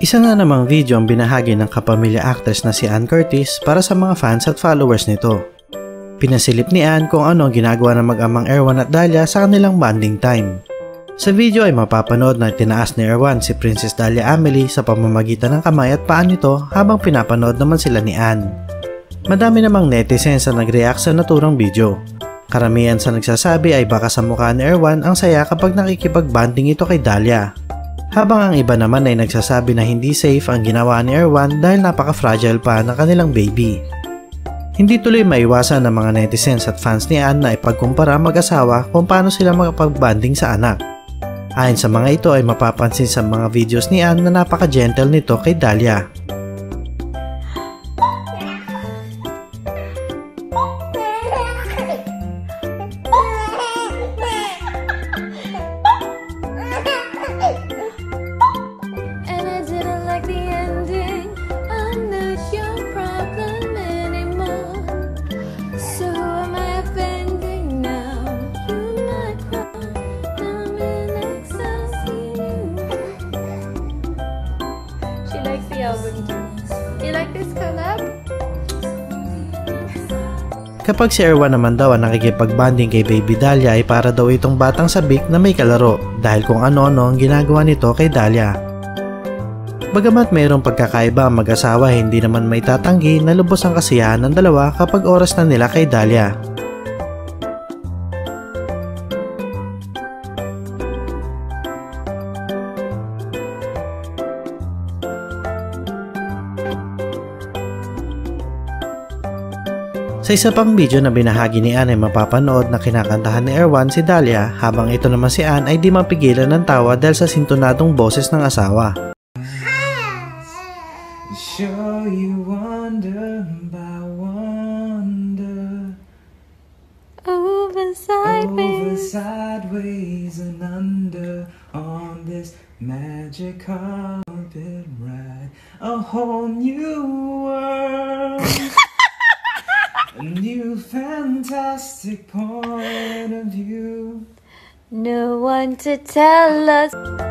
Isa nga namang video ang binahagi ng kapamilya actress na si Ann Curtis para sa mga fans at followers nito. Pinasilip ni Ann kung ano ang ginagawa ng mag-amang Erwan at Dahlia sa kanilang bonding time. Sa video ay mapapanood na tinaas ni Erwan si Princess Dahlia Amelie sa pamamagitan ng kamay at paa nito habang pinapanood naman sila ni Ann. Madami namang netizens na nag-react sa naturang video. Karamihan sa nagsasabi ay baka sa mukha ni Erwan ang saya kapag nakikipag-bonding ito kay Dahlia. Habang ang iba naman ay nagsasabi na hindi safe ang ginawa ni Erwan dahil napaka-fragile pa ng kanilang baby. Hindi tuloy maiwasan ng mga netizens at fans ni Ann na ipagkumpara mag-asawa kung paano sila makapag-bonding sa anak. Ayon sa mga ito ay mapapansin sa mga videos ni Ann na napaka-gentle nito kay Dahlia. You like this collab? Kapag si Erwan naman daw ang nakikipag-bonding kay Baby Dahlia ay para daw itong batang sabik na may kalaro dahil kung ano-ano ang ginagawa nito kay Dahlia. Bagamat mayroong pagkakaiba ang mag-asawa, hindi naman may tatanggi na lubos ang kasiyahan ng dalawa kapag oras na nila kay Dahlia. Sa isa pang video na binahagi ni Ann ay mapapanood na kinakantahan ni Erwan si Dahlia habang ito naman si Ann ay di mapigilan ng tawa dahil sa sintonadong boses ng asawa. Show you wonder by wonder, Over sideways and under, on this magic carpet ride, a whole new world. A new fantastic point of view. No one to tell us.